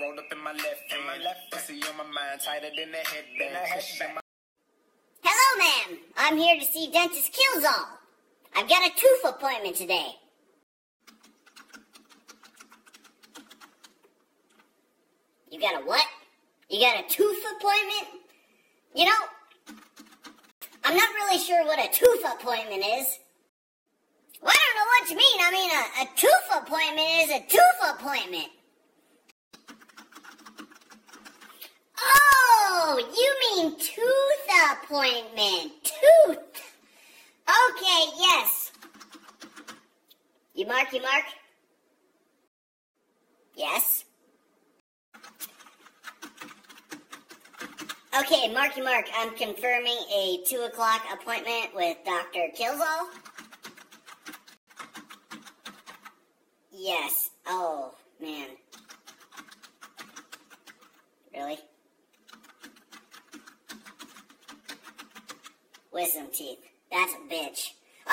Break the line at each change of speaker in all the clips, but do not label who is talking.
rolled up in my left hand. Pussy on my mind, tighter than a headband.
Hello, ma'am. I'm here to see Dentist Killsall. I've got a tooth appointment today. You got a what? You got a tooth appointment? You know, I'm not really sure what a tooth appointment is. Well, I don't know what you mean. I mean, a tooth appointment is a tooth appointment. Oh, you mean tooth appointment. Tooth. Okay, yes. You mark? Yes. Okay, Mark. I'm confirming a 2 o'clock appointment with Dr. Killsall. Yes. Oh, man. Really? Wisdom teeth. That's a bitch.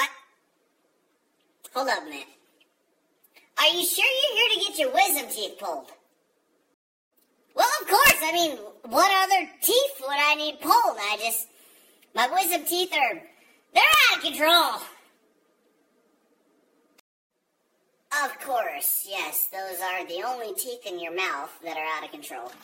Hold up a minute. Are you sure you're here to get your wisdom teeth pulled? Well, of course. I mean, what other teeth would I need pulled? My wisdom teeth they're out of control. Of course, yes. Those are the only teeth in your mouth that are out of control.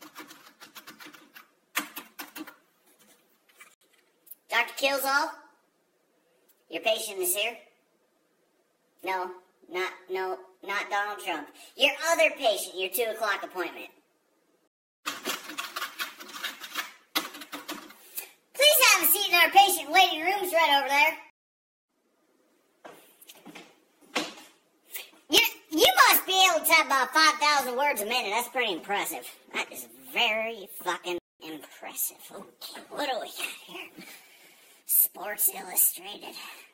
Dr. Killsall? Your patient is here? No, not Donald Trump. Your other patient, your 2 o'clock appointment. Please have a seat in our patient waiting room's right over there. You must be able to type about 5,000 words a minute. That's pretty impressive. That is very fucking impressive. Okay, what do we got here? Sports Illustrated.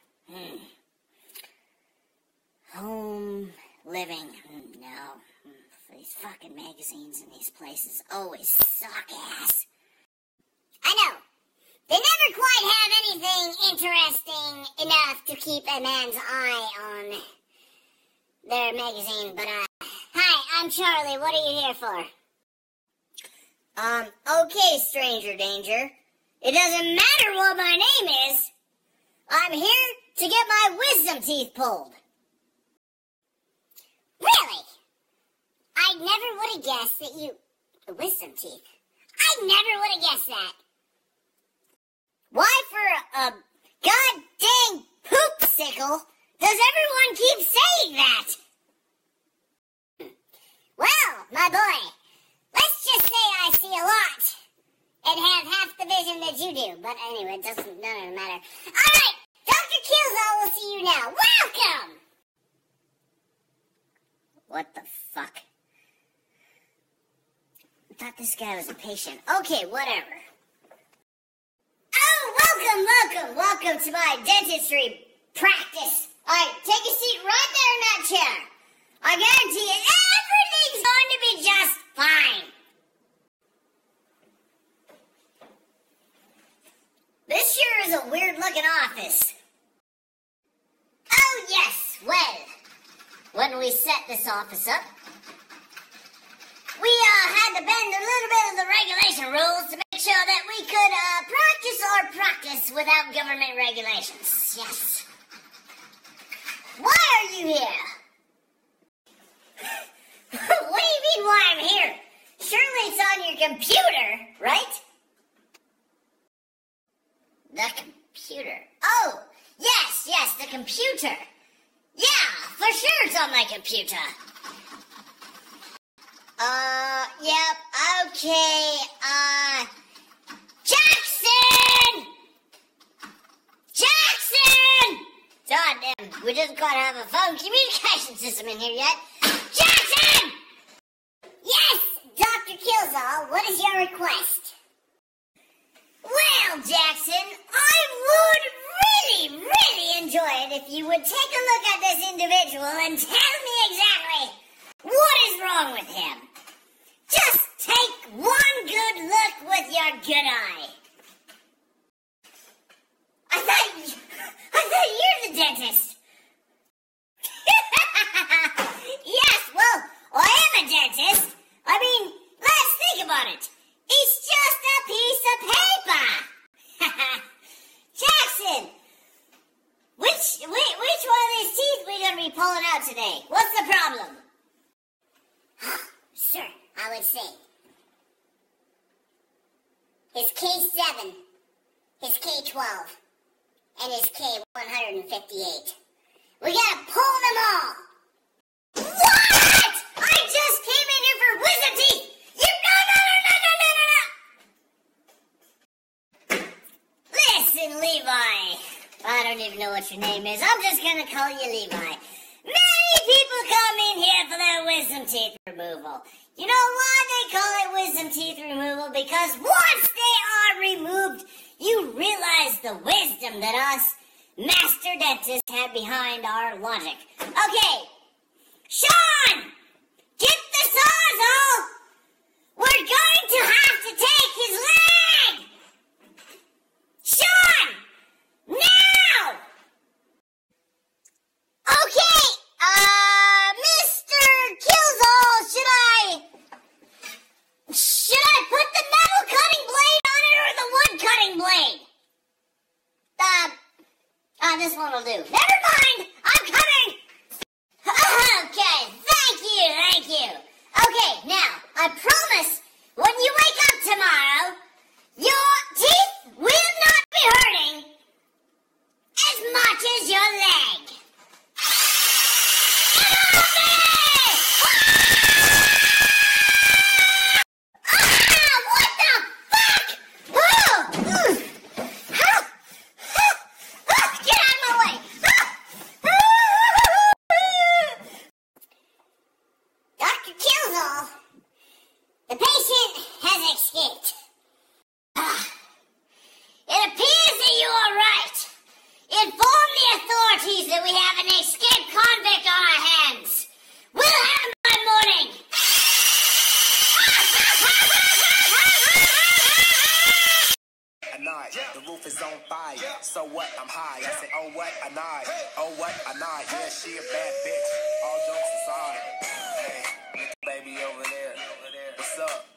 Home living. No. These fucking magazines in these places always suck ass. I know. They never quite have anything interesting enough to keep a man's eye on their magazine, but hi, I'm Charlie. What are you here for? Okay, stranger danger. It doesn't matter what my name is. I'm here to get my wisdom teeth pulled. Really? I never would have guessed that you... Wisdom teeth? I never would have guessed that. Why for a goddamn poopsicle does everyone keep saying that? Well, my boy, let's just say I see a lot and have half the vision that you do. But anyway, it doesn't matter. All right, Dr. Killsall will see you now. Welcome! What the fuck? I thought this guy was a patient. Okay, whatever. Oh, welcome to my dentistry practice. All right, take a seat right there in that chair. I guarantee you everything's going to be just fine. This sure is a weird-looking office. Oh, yes, well, when we set this office up, we had to bend a little bit of the regulation rules to make sure that we could practice without government regulations. Yes. Why are you here? What do you mean why I'm here? Surely it's on your computer, right? The computer. Oh, yes, the computer. Yeah, for sure it's on my computer. Yep, okay, Jackson! God damn, we just gotta have a phone communication system in here yet. Jackson! Yes, Dr. Killsall, what is your request? Well, Jackson, I would really enjoy it if you would take a look at this individual and tell me exactly what is wrong with him. Just take one good look with your good eye. I thought you're the dentist. Yes, well, I am a dentist. I mean, out today. What's the problem? Sir, I would say his K7, his K12, and his K158. We gotta pull them all. What? I just came in here for wisdom teeth. No. Listen, Levi. I don't even know what your name is. I'm just gonna call you Levi. Many people come in here for their wisdom teeth removal. You know why they call it wisdom teeth removal? Because once they are removed, you realize the wisdom that us master dentists have behind our logic. Okay, Sean, get the Sawzall. We're going to have to take his leg. Sean, now. Okay, Mr. Killzall, should I put the metal cutting blade on it or the wood cutting blade? This one will do. Never mind, I'm coming. Okay, thank you. Okay, now, I promise, when you wake up tomorrow, your teeth will not be hurting as much as your leg. The patient has escaped. It appears that you are right. Inform the authorities that we have an escaped convict on our hands. We'll have him by morning.
A nod, the roof is on fire. So what? I'm high. I say, oh what? A nod. Oh what? A nod. Yeah, she a bad bitch. All jokes aside. Hey, baby over there. What's up?